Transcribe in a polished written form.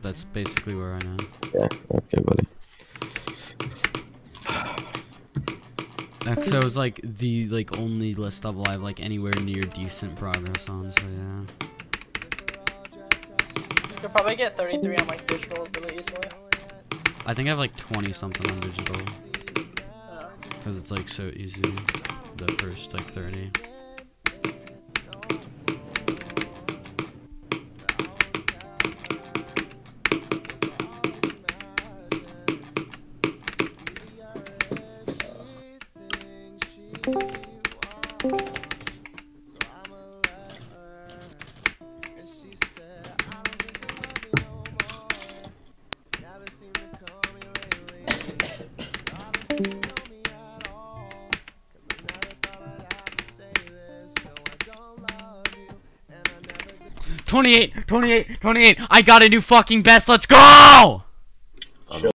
That's basically where I am. Yeah, okay, buddy. XO is like the only list level I have like anywhere near decent progress on, so yeah. You could probably get 33 on like digital really easily. I think I have like 20 something on digital. Because it's like so easy. The first like 30. '28! I got a new fucking best. Let's go!